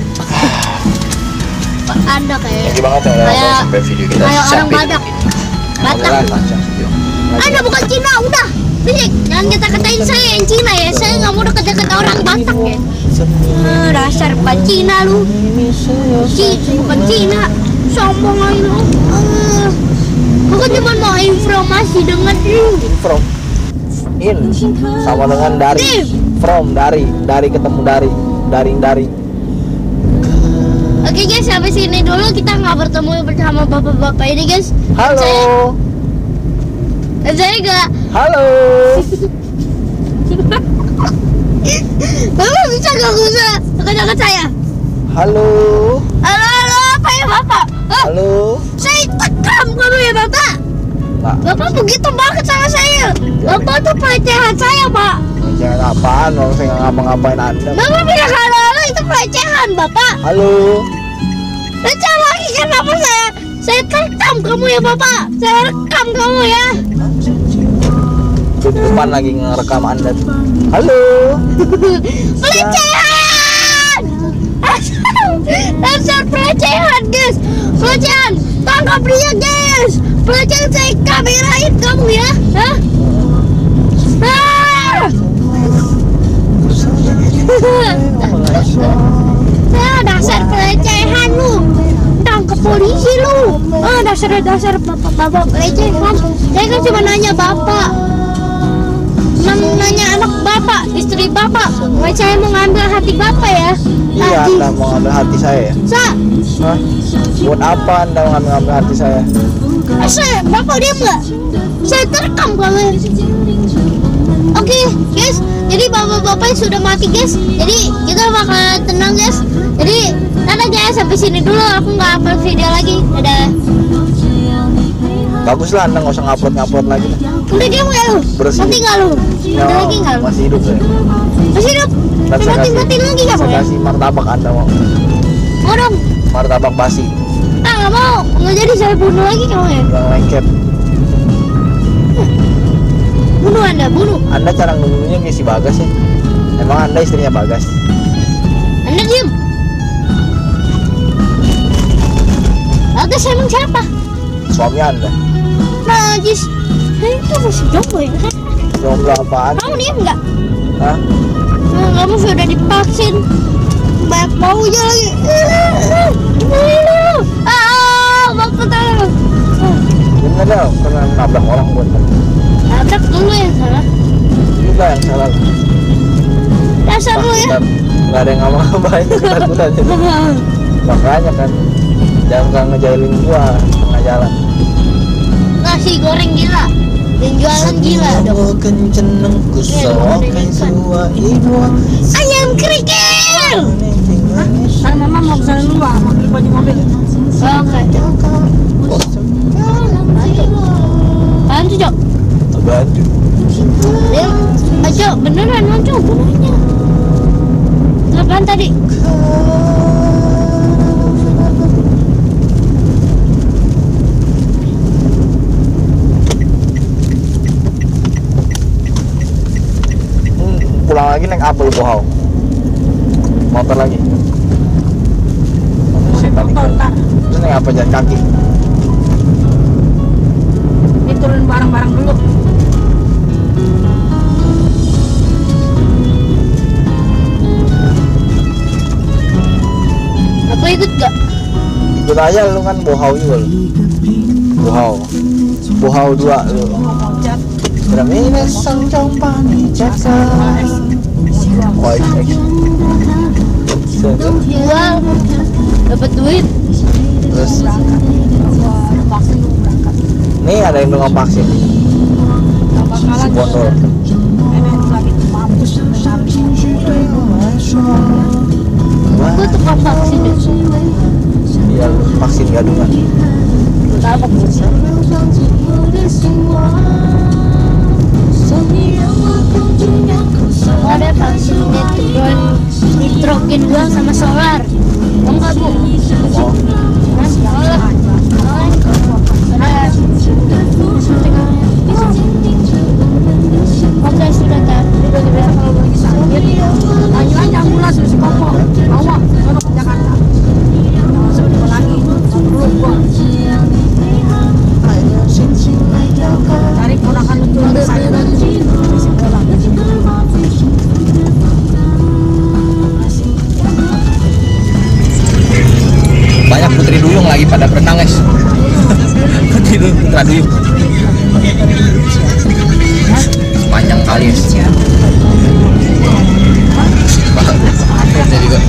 Anda kayak Thank you banget yang udah nonton Kayak- sampai video kita kayak orang sampai badak. ini. Batak. Anda bukan Cina, udah. Fisik, jangan kita-katain saya yang Cina ya. Saya nggak mau deket-deket orang Batak ya. Dasar bukan Cina lu. Bukan Cina. Sombong lagi lu. Aku cuma mau informasi dengan lu. From in sama dengan dari. In. From dari ketemu dari. Oke guys, sampai sini dulu kita nggak bertemu bersama bapak-bapak ini guys. Halo. Saya nggak. Halo. Bapak bisa nggak usah dekat-dekat saya? Halo. Halo, apa ya bapak? Oh, Halo. saya tekam kamu ya bapak. Pak, Bapak begitu banget sama saya. Bapak tuh pelecehan saya pak. jangan apaan, orang saya nggak ngapa-ngapain Anda. Bapak bilang halo itu pelecehan bapak. Halo. Pelecehan lagi kan bapak saya tekam kamu ya bapak. Saya rekam kamu ya. Di depan lagi ngerekam Anda. Halo. Pelecehan. Dasar pelecehan guys. Pelecehan. Tangkap dia guys. Pelecehan saya kamerain kamu ya. Hah? Ah! Dasar pelecehan lu. Tangkap polisi lu. Dasar bapak pelecehan. Saya kan cuma nanya bapak. nanya anak bapak, istri bapak, saya mau ngambil hati bapak ya. Iya, Tadi. Anda mau ngambil hati saya ya? Hah? Buat apa Anda mau ngambil hati saya? Saya, bapak diam nggak? Saya terekam kalian. Oke, guys. Jadi bapak-bapak sudah mati, guys. Jadi kita bakal tenang, guys. Jadi dadah guys, sampai sini dulu. Aku nggak upload video lagi. Dadah. Bagus lah, Anda nggak usah ngupload lagi. Udah diam nggak lu? Bersih. Mati nggak lu? Udah lagi nggak lu? Masih hidup saya. Masih hidup? Dan saya Mati kasih- lagi nggak Saya boleh? kasih martabak Anda mau. Mau dong? Martabak basi Ah nggak mau. Nggak jadi saya bunuh lagi kamu ya. yang lengket. Bunuh Anda, bunuh. Anda cara ngebunuhnya kayak si Bagas ya. Emang Anda istrinya Bagas? Anda diam. Bagas emang siapa? Suami Anda? Najis. Itu masih jomblo ya kan? Jomblo apaan? Kamu diam nggak? Hah? Kamu sudah divaksin. Banyak baunya lagi. Bapak tolong. Bener dong, pernah nabrak orang buat Tabrak dulu yang salah. juga yang salah. Dasar lu ya. Nggak ada yang ngapa-ngapain ketakutan aja. Makanya kan jangan ngejailin gua tengah jalan. Nasi goreng gila. Dan jualan gila dong. Kencenengku sokai sua ibu. Ayam kerikil. Kan mama mau kesana dulu, ambil baju mobil. Oke. Apaan tuh, Cok? Baju. Dia, Cok, beneran Cok, gunanya. Apaan tadi? Pulang lagi naik apel bohong. Motor lagi. Terus naik apa jalan kaki? Ini turun barang-barang dulu. Aku ikut gak? Ikut aja lu kan bohau juga lu. Bohau 2 lu. Ramine sang compani jasa. Oi, Jual. Dapat duit. terus nih ada yang belum vaksin. Si botol. Aku tukang vaksin deh. Iya lu vaksin gadungan. Ada vaksin nitrogen 2 sama solar. Mau nggak bu? Mau Mas, solar. Oke sudah kan. Sudah kalau lagi sakit. Lanjut aja ambulans si Koko. Bawa sono ke Jakarta. Sebelum lagi dulu gua. Cari ponakan lucu di saya dan Banyak putri duyung lagi pada berenang guys. Putri duyung, putra duyung. Sepanjang kali. Ada juga.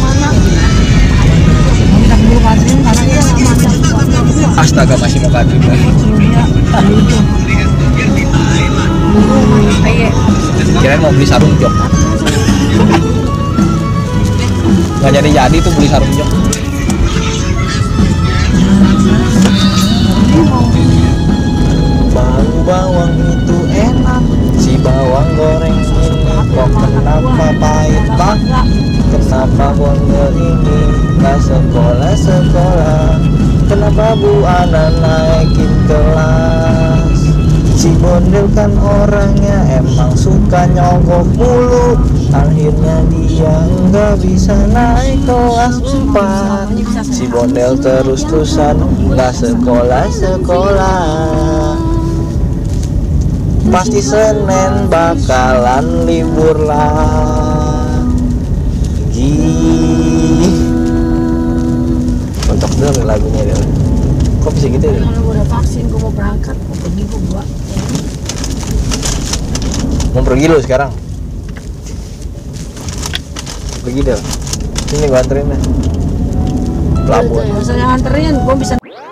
kita buru Katrin karena dia nggak masak. Astaga masih mau kadri. Kirain mau beli sarung jok. Nggak jadi tuh beli sarung jok. bawang itu enak, si bawang goreng ini kok kenapa pahit banget? Kenapa bondel ini nggak sekolah? Kenapa Bu Ana naikin kelas? Si bondel kan orangnya emang suka nyogok mulu. Akhirnya dia nggak bisa naik kelas 4. Si bondel terus-terusan nggak sekolah. Pasti Senin bakalan libur lagi. Untuk dulu lagunya dia. Kok bisa gitu ya? Kalau gue udah vaksin, gue mau berangkat, gue pergi gue buat. Mau pergi lo sekarang? Pergi deh. Sini gua anterin deh. Pelabuhan. Misalnya nganterin, gua bisa.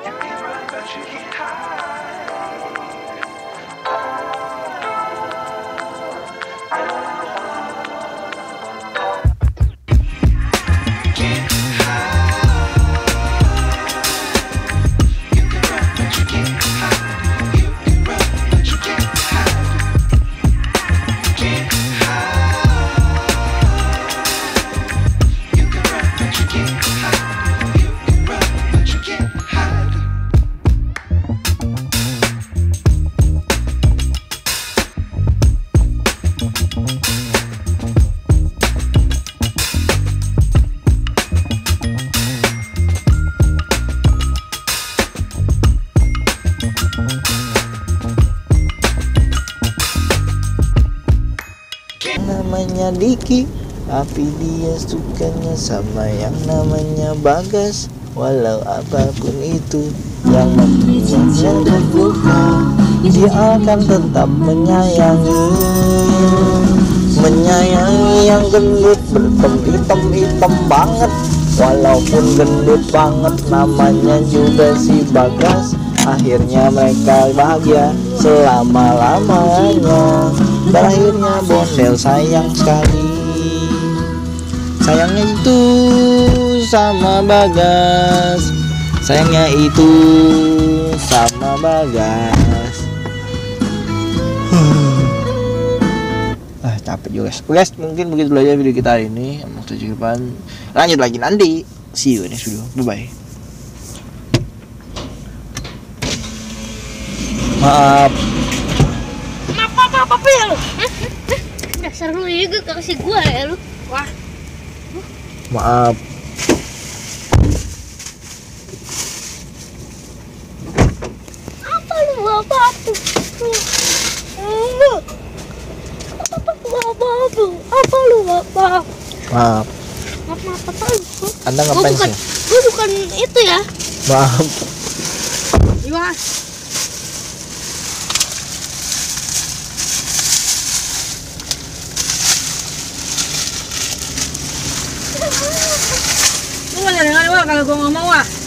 Namanya Diki, tapi dia sukanya sama yang namanya Bagas. Walau apapun itu yang membuatnya terluka, dia akan tetap menyayangi. Menyayangi yang gendut hitam banget. Walaupun gendut banget, namanya juga si Bagas. Akhirnya mereka bahagia selama-lamanya. Berakhirnya Bondel sayang sekali. Sayangnya itu sama Bagas. Sayangnya itu sama Bagas. Capek juga guys. Mungkin begitu aja video kita hari ini. Lanjut lagi nanti. See you next video. Bye bye. Maaf Apa ya lu? Dasar lu juga kasih gua ya lu. Wah. Maaf. Apa lu bapak tuh? Apa lu bapak? Maaf. Apa lu? Anda ngapain sih? Gua bukan itu ya. Maaf. Iya. Lu mau nyari kalau gua nggak mau